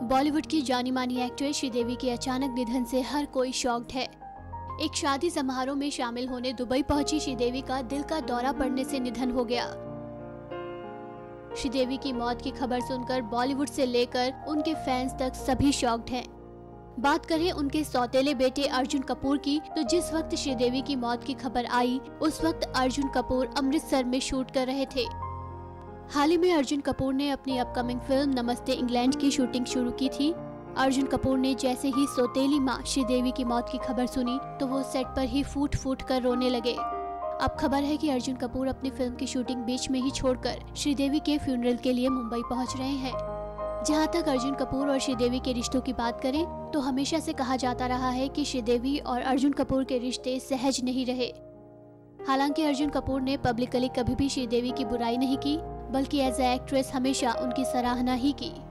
बॉलीवुड की जानी मानी एक्ट्रेस श्रीदेवी के अचानक निधन से हर कोई शॉक्ड है। एक शादी समारोह में शामिल होने दुबई पहुंची श्रीदेवी का दिल का दौरा पड़ने से निधन हो गया। श्रीदेवी की मौत की खबर सुनकर बॉलीवुड से लेकर उनके फैंस तक सभी शॉक्ड हैं। बात करें उनके सौतेले बेटे अर्जुन कपूर की, तो जिस वक्त श्रीदेवी की मौत की खबर आई उस वक्त अर्जुन कपूर अमृतसर में शूट कर रहे थे। हाल ही में अर्जुन कपूर ने अपनी अपकमिंग फिल्म नमस्ते इंग्लैंड की शूटिंग शुरू की थी। अर्जुन कपूर ने जैसे ही सौतेली मां श्रीदेवी की मौत की खबर सुनी तो वो सेट पर ही फूट फूट कर रोने लगे। अब खबर है कि अर्जुन कपूर अपनी फिल्म की शूटिंग बीच में ही छोड़कर श्रीदेवी के फ्यूनरल के लिए मुंबई पहुंच रहे हैं। जहां तक अर्जुन कपूर और श्रीदेवी के रिश्तों की बात करें तो हमेशा से कहा जाता रहा है कि श्रीदेवी और अर्जुन कपूर के रिश्ते सहज नहीं रहे। हालांकि अर्जुन कपूर ने पब्लिकली कभी भी श्रीदेवी की बुराई नहीं की, बल्कि एज ए एक्ट्रेस हमेशा उनकी सराहना ही की।